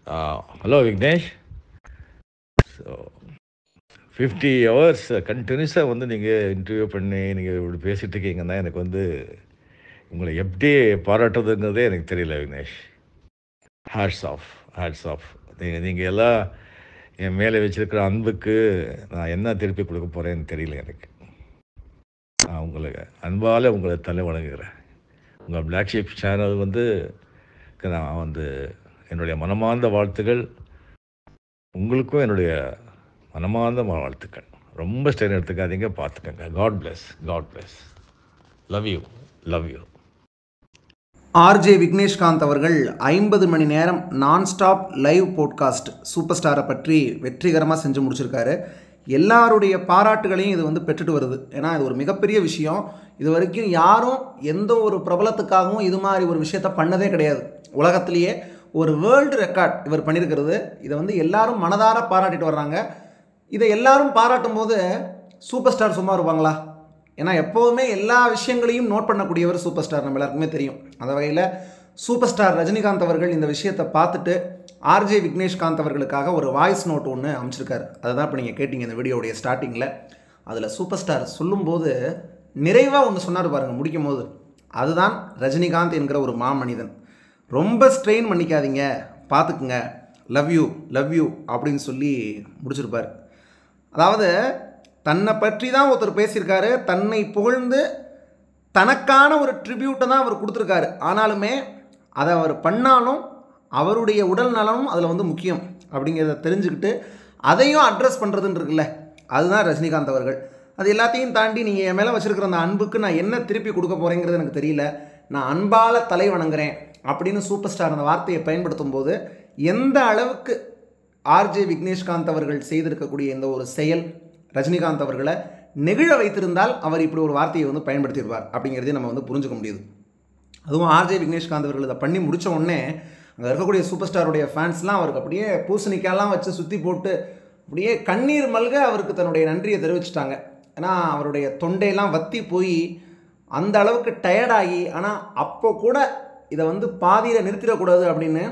Hello Vignesh. So 50 hours கண்டினியூஸாக வந்து நீங்கள் இன்டர்வியூ பண்ணி நீங்கள் இப்படி பேசிகிட்டு இருக்கீங்கன்னா எனக்கு வந்து உங்களை எப்படி பாராட்டுறதுங்கிறதே எனக்கு தெரியல Vignesh. Hats off, hats off. நீங்கள் எல்லாம் என் மேலே வச்சிருக்கிற அன்புக்கு நான் என்ன திருப்பி கொடுக்க போகிறேன்னு தெரியல எனக்கு. நான் உங்களுக்கு அன்பால் உங்களை தலை வணங்குகிறேன். உங்கள் பிளாக் ஷீப் சேனல் வந்து நான் வந்து என்னுடைய மனமார்ந்த வாழ்த்துக்கள். உங்களுக்கும் என்னுடைய மனமார்ந்த வாழ்த்துக்கள். ரொம்ப ஸ்ட்ரெயின் எடுத்துக்காதீங்க, பார்த்துக்கங்க. God bless, God bless. Love you, love you. RJ Vigneshkanth அவர்கள் 50 மணி நேரம் நான்ஸ்டாப் லைவ் போட்காஸ்ட் சூப்பர் ஸ்டாரை பற்றி வெற்றிகரமாக செஞ்சு முடிச்சிருக்காரு. எல்லாருடைய பாராட்டுகளையும் இது வந்து பெற்றுட்டு வருது. ஏன்னா இது ஒரு மிகப்பெரிய விஷயம். இது வரைக்கும் யாரும் எந்த ஒரு பிரபலத்துக்காகவும் இது மாதிரி ஒரு விஷயத்த பண்ணதே கிடையாது. உலகத்திலேயே ஒரு வேர்ல்டு ரெக்கார்ட் இவர் பண்ணியிருக்கிறது. இதை வந்து எல்லாரும் மனதார பாராட்டிட்டு வர்றாங்க. இதை எல்லாரும் பாராட்டும் போது சூப்பர் ஸ்டார் சும்மா இருப்பாங்களா? ஏன்னா எப்போதுமே எல்லா விஷயங்களையும் நோட் பண்ணக்கூடியவர் சூப்பர் ஸ்டார், நம்ம எல்லாருக்குமே தெரியும். அந்த வகையில் சூப்பர் ஸ்டார் ரஜினிகாந்த் அவர்கள் இந்த விஷயத்தை பார்த்துட்டு ஆர்ஜே விக்னேஷ்காந்த் அவர்களுக்காக ஒரு வாய்ஸ் நோட் ஒன்று அமைச்சிருக்காரு. அதை தான் இப்போ நீங்கள் கேட்டிங்க இந்த வீடியோடைய ஸ்டார்டிங்கில். அதில் சூப்பர் ஸ்டார் சொல்லும்போது நிறைவாக ஒன்று சொன்னார் பாருங்கள் முடிக்கும் போது. அதுதான் ரஜினிகாந்த் என்கிற ஒரு மாமனிதன். ரொம்ப ஸ்ட்ரெயின் பண்ணிக்காதீங்க, பார்த்துக்குங்க, லவ் யூ, லவ் யூ அப்படின்னு சொல்லி முடிச்சிருப்பார். அதாவது தன்னை பற்றி தான் ஒருத்தர் பேசியிருக்காரு, தன்னை புகழ்ந்து தனக்கான ஒரு ட்ரிபியூட்டை தான் அவர் கொடுத்துருக்காரு. ஆனாலுமே அதை அவர் பண்ணாலும் அவருடைய உடல் நலனும் அதில் வந்து முக்கியம் அப்படிங்கிறத தெரிஞ்சுக்கிட்டு அதையும் அட்ரஸ் பண்ணுறதுன்னு இருக்குல்ல, அதுதான் ரஜினிகாந்த் அவர்கள். அது எல்லாத்தையும் தாண்டி நீங்கள் என் மேலே வச்சுருக்கிற அந்த அன்புக்கு நான் என்ன திருப்பி கொடுக்க போகிறேங்கிறது எனக்கு தெரியல, நான் அன்பால் தலை வணங்குறேன் அப்படின்னு சூப்பர் ஸ்டார் அந்த வார்த்தையை பயன்படுத்தும் போது எந்த அளவுக்கு ஆர்ஜே விக்னேஷ்காந்த் அவர்கள் செய்திருக்கக்கூடிய இந்த ஒரு செயல் ரஜினிகாந்த் அவர்களை நெகிழ வைத்திருந்தால் அவர் இப்படி ஒரு வார்த்தையை வந்து பயன்படுத்தியிருப்பார் அப்படிங்கிறதையும் நம்ம வந்து புரிஞ்சுக்க முடியுது. அதுவும் ஆர்ஜே விக்னேஷ்காந்த் அவர்கள் இதை பண்ணி முடித்த உடனே அங்கே இருக்கக்கூடிய சூப்பர் ஸ்டாருடைய ஃபேன்ஸ்லாம் அவருக்கு அப்படியே பூசணிக்காயெல்லாம் வச்சு சுற்றி போட்டு அப்படியே கண்ணீர் மல்க அவருக்கு தன்னுடைய நன்றியை தெரிவிச்சிட்டாங்க. ஏன்னா அவருடைய தொண்டையெல்லாம் வத்தி போய் அந்த அளவுக்கு டயர்டாகி, ஆனால் அப்போ கூட இதை வந்து பாதியில் நிறுத்திடக்கூடாது அப்படின்னு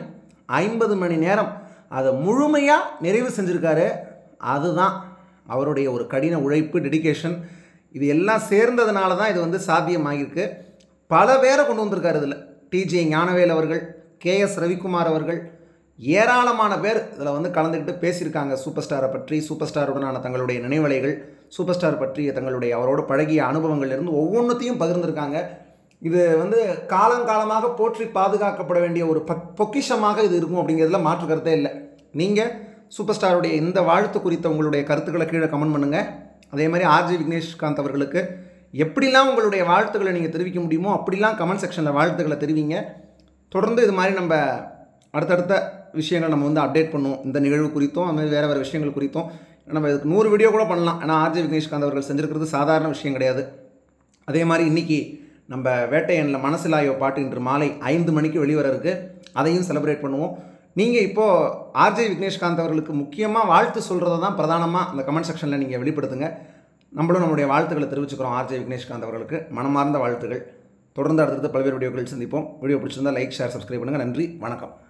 50 மணி நேரம் அதை முழுமையாக நிறைவு செஞ்சுருக்காரு. அதுதான் அவருடைய ஒரு கடின உழைப்பு, டெடிகேஷன். இது எல்லாம் சேர்ந்ததுனால தான் இது வந்து சாத்தியமாகிருக்கு. பல பேரை கொண்டு வந்திருக்காரு இதில். டிஜே ஞானவேல் அவர்கள், கேஎஸ் ரவிக்குமார் அவர்கள், ஏராளமான பேர் இதில் வந்து கலந்துக்கிட்டு பேசியிருக்காங்க சூப்பர் ஸ்டாரை பற்றி, சூப்பர் ஸ்டாருடனான தங்களுடைய நினைவலைகள், சூப்பர் ஸ்டார் பற்றிய தங்களுடைய அவரோட பழகிய அனுபவங்கள்லேருந்து ஒவ்வொன்றத்தையும் பகிர்ந்திருக்காங்க. இது வந்து காலங்காலமாக போற்றி பாதுகாக்கப்பட வேண்டிய ஒரு பொக்கிஷமாக இது இருக்கும் அப்படிங்கிறதுல மாற்று கருத்தே இல்லை. நீங்கள் சூப்பர் ஸ்டாருடைய இந்த வாழ்த்து குறித்த உங்களுடைய கருத்துக்களை கீழே கமெண்ட் பண்ணுங்கள். அதே மாதிரி ஆர்ஜே விக்னேஷ்காந்த் அவர்களுக்கு எப்படிலாம் உங்களுடைய வாழ்த்துக்களை நீங்கள் தெரிவிக்க முடியுமோ அப்படிலாம் கமெண்ட் செக்ஷனில் வாழ்த்துக்களை தெரிவிங்க. தொடர்ந்து இது மாதிரி நம்ம அடுத்தடுத்த விஷயங்கள் நம்ம வந்து அப்டேட் பண்ணுவோம். இந்த நிகழ்வு குறித்தும் அது மாதிரி வேறு விஷயங்கள் குறித்தும் நம்ம இதுக்கு 100 வீடியோ கூட பண்ணலாம். ஏன்னா ஆர்ஜே விக்னேஷ்காந்த் அவர்கள் செஞ்சுருக்கிறது சாதாரண விஷயம் கிடையாது. அதே மாதிரி இன்றைக்கி நம்ம வேட்டையனில் மனசிலாயோ பாட்டு இன்று மாலை 5 மணிக்கு வெளிவர இருக்குது. அதையும் செலிப்ரேட் பண்ணுவோம். நீங்கள் இப்போது ஆர்ஜே விக்னேஷ்காந்த் அவர்களுக்கு முக்கியமாக வாழ்த்து சொல்கிறத தான் பிரதானமாக அந்த கமெண்ட் செக்ஷனில் நீங்கள் வெளிப்படுத்துங்க. நம்மளும் நம்மளுடைய வாழ்த்துக்களை தெரிவிச்சுக்கிறோம் ஆர்ஜே விக்னேஷ்காந்த் அவர்களுக்கு மனமார்ந்த வாழ்த்துக்கள். தொடர்ந்து அடுத்தடுத்து பல்வேறு வீடியோக்கள் சந்திப்போம். வீடியோ பிடிச்சிருந்தால் லைக், ஷேர், சப்ஸ்கிரைப் பண்ணுங்கள். நன்றி, வணக்கம்.